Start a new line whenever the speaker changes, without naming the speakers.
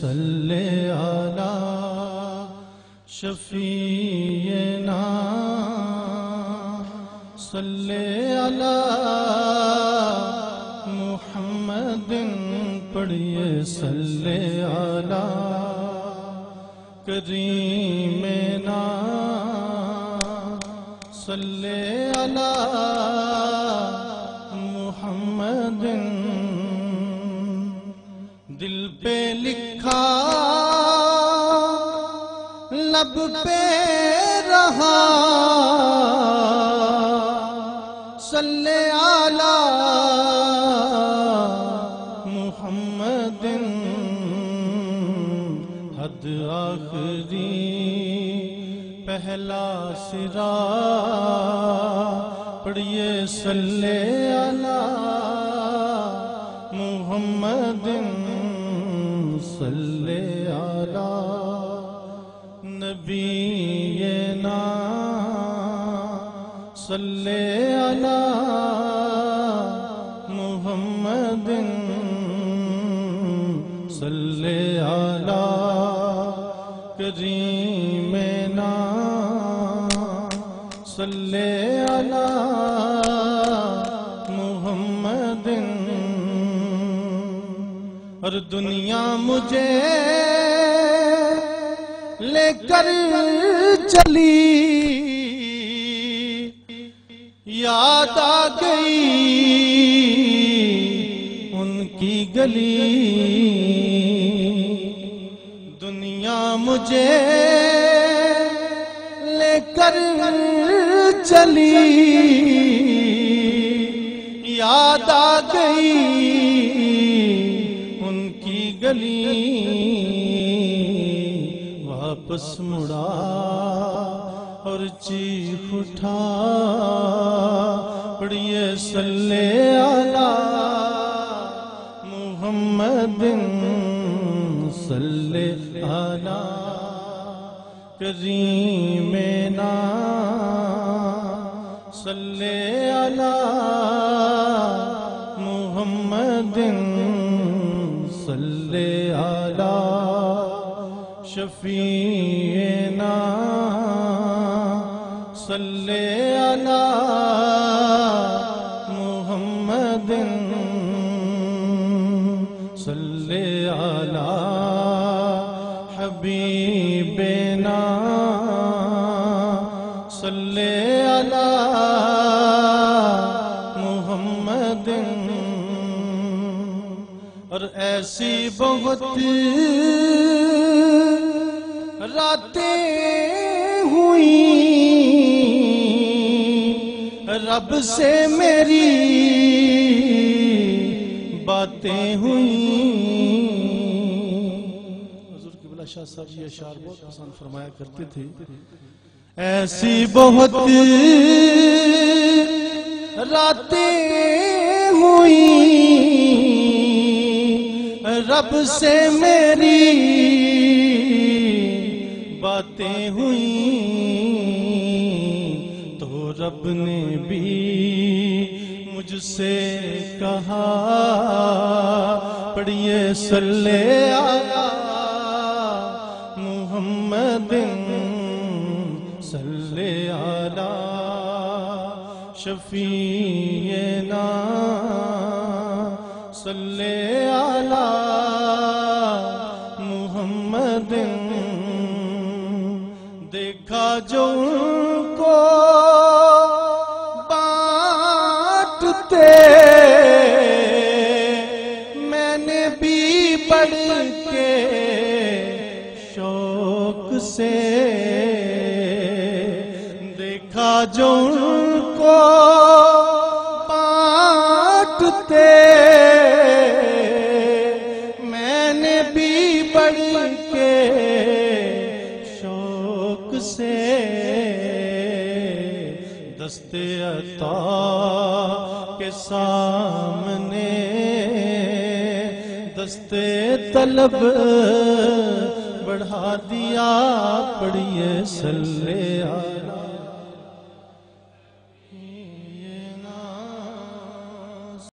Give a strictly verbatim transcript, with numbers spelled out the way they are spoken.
صلی علی شفیعنا صلی علی محمد پڑھیے صلی علی کریمنا صلی علی محمد دل پہ لکھا لب پہ رہا صلی علی محمد حد آخری پہلا سرا پڑھیے صلی علی محمد صلی علی نبینا صلی علی محمد صلی علی کریمنا صلی علی محمد اور دنیا مجھے لے کر چلی یاد آ گئی ان کی گلی دنیا مجھے لے کر چلی یاد آ گئی ان کی گلی واپس مڑا اور چیخ اٹھا پڑھیے صلی علی محمد صلی علی کریمنا صلی علی محمد صلی علی شفیعنا صلی علی محمد صلی علی حبیبنا صلی علی محمد اور ایسی بہت راتیں ہوئیں رب سے میری باتیں ہوئیں حضور قبلہ شاہ صاحب یہ اشعار بہت پسند فرمایا کرتے تھے ایسی بہت راتیں ہوئیں رب سے میری باتیں ہوئیں تو رب نے بھی مجھ سے کہا پڑھیے صلی علی محمد صلی علی شفیعنا صلی علی محمد دیکھا جو ان کو بانٹتے میں نے بھی بڑھ کے شوق سے دیکھا جو ان کو بانٹتے میں نے بھی بڑھ کے شوق سے دست عطا کے سامنے دست طلب بڑھا دیا پڑھیے صلی علی